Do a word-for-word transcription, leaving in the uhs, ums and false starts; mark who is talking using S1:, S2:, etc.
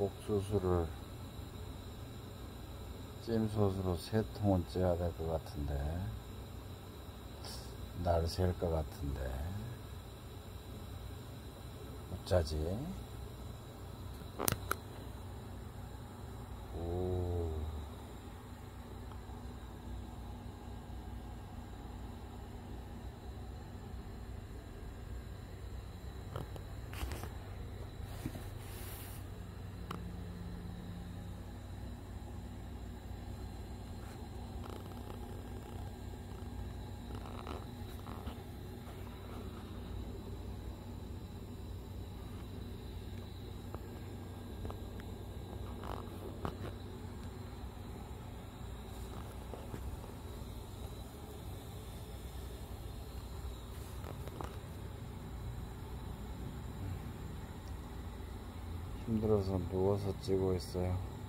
S1: 옥수수를 찜솥으로 세 통은 쪄야 될 것 같은데, 날 셀 것 같은데 어쩌지? 오. 힘들어서 누워서 찌고 있어요.